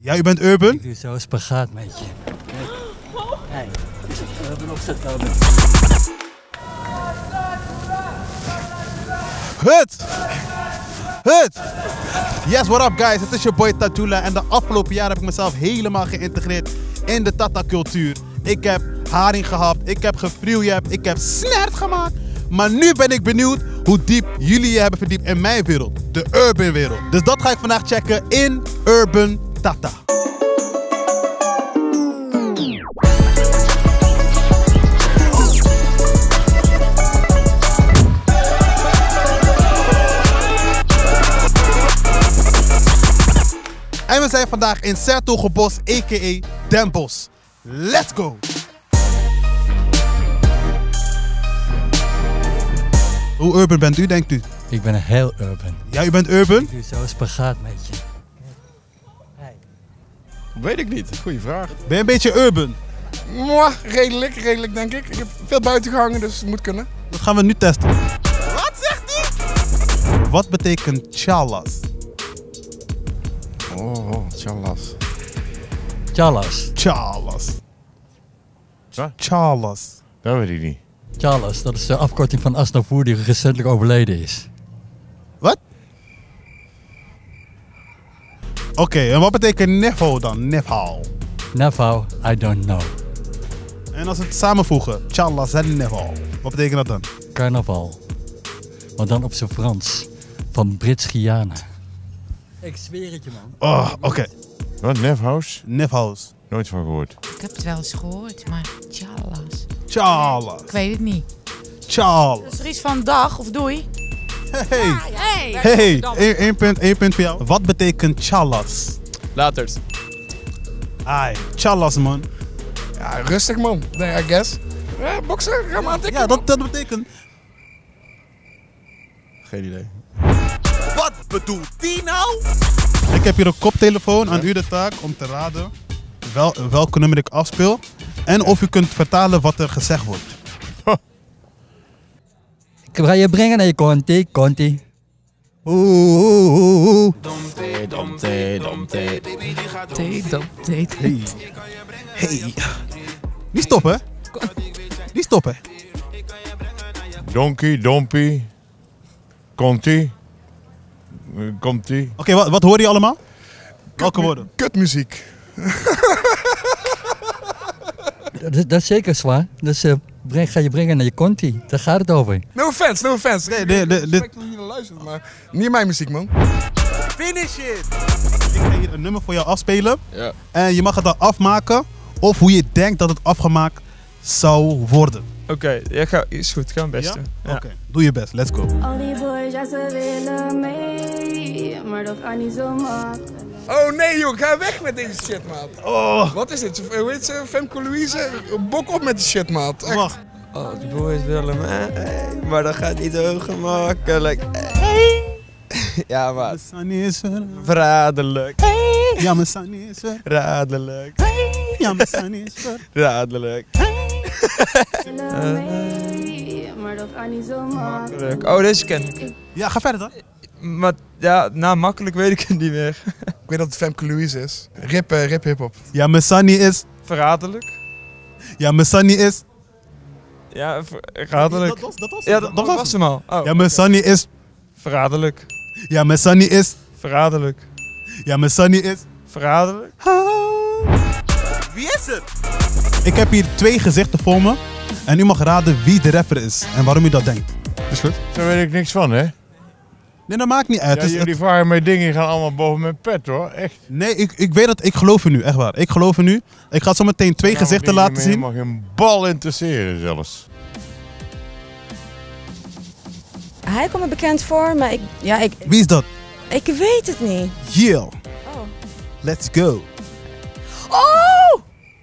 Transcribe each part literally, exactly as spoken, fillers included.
Ja, u bent urban? Ik doe zo spagaat met je. Hey, we hebben nog zet nodig. Hut! Hut! Yes, what up guys? Het is je boy Tajula en de afgelopen jaar heb ik mezelf helemaal geïntegreerd in de Tata-cultuur. Ik heb haring gehapt, ik heb gefreeljapt, ik heb snert gemaakt. Maar nu ben ik benieuwd hoe diep jullie je hebben verdiept in mijn wereld, de urban wereld. Dus dat ga ik vandaag checken in Urban Tata. En we zijn vandaag in 's-Hertogenbosch, a k a Den Bosch. Let's go! Hoe urban bent u, denkt u? Ik ben heel urban. Ja, u bent urban? Ik doe zo spagaat met je. Hey. Weet ik niet, goeie vraag. Ben je een beetje urban? Mwah, redelijk, redelijk denk ik. Ik heb veel buiten gehangen, dus het moet kunnen. Dat gaan we nu testen. Wat zegt hij? Wat betekent chalas? Oh, oh chalas. Chalas. Chalas. Wat? Chalas. Dat weet ik niet. Chalas, dat is de afkorting van Asnavoer die recentelijk overleden is. Wat? Oké, okay, en wat betekent nevo dan? Nevo. Nevo, I don't know. En als we het samenvoegen, chalas en nevo. Wat betekent dat dan? Carnaval. Maar dan op zijn Frans. Van Brits-Guyana. Ik zweer het je, man. Oh, oké. Okay. Wat, Nefhouse? Nefhouse. Nooit van gehoord. Ik heb het wel eens gehoord, maar chalas. Chalas. Ik weet het niet. Chalas. Dat is er iets van dag of doei. Hey. Ah, ja. Hey. Hey. Eén één punt, één punt voor jou. Wat betekent chalas? Laters. Ai, chalas man. Ja, rustig man, nee, I guess. Ja, boksen, ga maar aantikken. Ja, dat, dat betekent... Geen idee. Wat bedoelt die nou? Ik heb hier een koptelefoon, aan u de taak om te raden wel, welke nummer ik afspeel. En of u kunt vertalen wat er gezegd wordt. Ik ga je brengen naar je Conti, Conti. Oeh, oeh, oeh, oeh. Domte, domte, domte. Date, date, date. Hey. Hey. Niet stoppen. Niet stoppen. Donkey, dompie. Conti. Komt-ie. Oké, okay, wat, wat hoor je allemaal? Welke woorden? Kutmuziek. Dat, dat is zeker zwaar. Dus uh, breng, ga je brengen naar je Conti. Daar gaat het over. No offense, no offense. Nee, nee, nee, dit... Ik nog niet naar luisteren, maar niet mijn muziek, man. Finish it! Ik ga hier een nummer voor jou afspelen. Ja. En je mag het dan afmaken of hoe je denkt dat het afgemaakt zou worden. Oké, okay, ja, ga, is goed. Ga mijn best Ja? doen. Ja. Oké, okay. Doe je best. Let's go. Al die boys, ja ze willen mee, maar dat gaat niet zo makkelijk. Oh nee joh, ga weg met deze shit, maat. Oh. Wat is dit? Hoe heet ze? Femke Louise? Bok op met die shit, maat. Echt. Wacht. Oh, die boys willen me, maar dat gaat niet zo gemakkelijk. Hey. Ja, maat. Sunny is er. Verraderlijk. Hey. Ja, mijn Sunny is er. Raderlijk. Hey. Ja, mijn Sunny is er. Raderlijk. Willen mee, maar dat gaat niet zo makkelijk. Oh, deze ken ik. Ja, ga verder dan. Maar ja, nou, makkelijk weet ik het niet meer. Ik weet dat het Femke Louise is. Rip, uh, rip hip-hop. Ja, mijn Sunny is. Verraderlijk. Ja, mijn Sunny is. Ja, verraderlijk. Dat was, dat was, Ja, dat, dat was hem al. Oh, ja, mijn Sunny is. verraderlijk. Ja, mijn Sunny is. Verraderlijk. Ja, mijn Sunny is. Verraderlijk. Wie is het? Ik heb hier twee gezichten voor me. En u mag raden wie de rapper is en waarom u dat denkt. Is goed? Daar weet ik niks van, hè? Nee, dat maakt niet uit. Ja, Het is- jullie vragen mij dingen, die gaan allemaal boven mijn pet, hoor. Echt. Nee, ik, ik weet dat ik geloof in u, echt waar. Ik geloof in u. Ik ga zo meteen twee gezichten laten zien. Ik mag geen bal interesseren zelfs. Hij komt me bekend voor, maar ik, ja, ik, Wie is dat? ik weet het niet. Yeah. Oh. Let's go. Oh!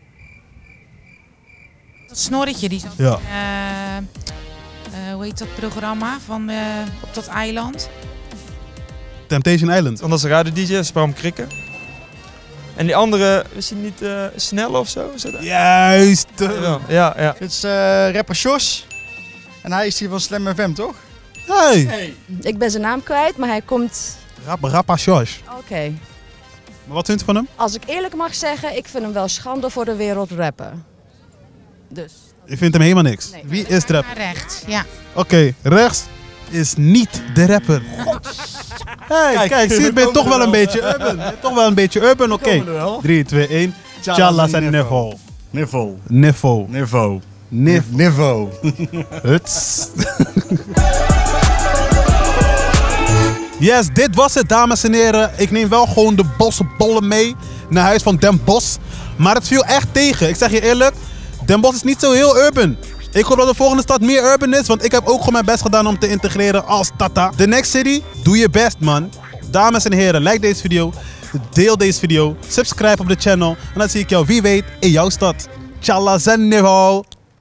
Dat snorretje, die zat Ja. in, eh, eh, hoe heet dat programma van eh, op dat eiland? Temptation Island. Want als radio D J is Bram Krikken. En die andere, is hij niet uh, snel of zo? Is dat... Juist. Ja, ja, ja. Dit is uh, rapper Sjors. En hij is hier van Slam F M, toch? Hey. Hey. Ik ben zijn naam kwijt, maar hij komt... Rap, Rappa Josh. Oké. Okay. Maar wat vindt u van hem? Als ik eerlijk mag zeggen, ik vind hem wel schande voor de wereld rappen. Dus. Ik vind hem helemaal niks. Nee. Wie is de rapper? Rechts, ja. Oké, okay, rechts is niet de rapper. Hey, kijk, kijk zie je, ben toch wel een beetje urban. Ben toch wel een beetje urban, oké. Okay. drie, twee, één. Tjallas en Niveau. Niveau. Niveau. Niveau. Niv Niveau. Huts. Yes, dit was het, dames en heren. Ik neem wel gewoon de bossenbollen mee naar huis van Den Bosch. Maar het viel echt tegen. Ik zeg je eerlijk, Den Bosch is niet zo heel urban. Ik hoop dat de volgende stad meer urban is, want ik heb ook gewoon mijn best gedaan om te integreren als Tata. The next city, doe je best, man. Dames en heren, like deze video, deel deze video, subscribe op de channel en dan zie ik jou wie weet in jouw stad. Tjallas en Niveau.